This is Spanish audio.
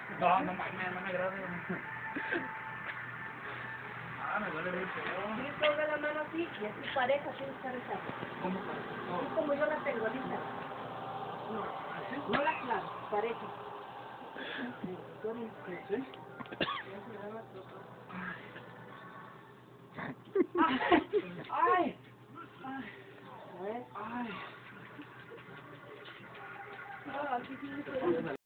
No, no mames, no me agrada. Ah, me duele mucho. Sí, ponga la mano así y así pareja, tienes que rezar. ¿Cómo? Así como yo la tengo ahorita. No, ¿así? No la clavo, pareja. ¿Sí? ¡Ay! Ay. Ah, aquí sí me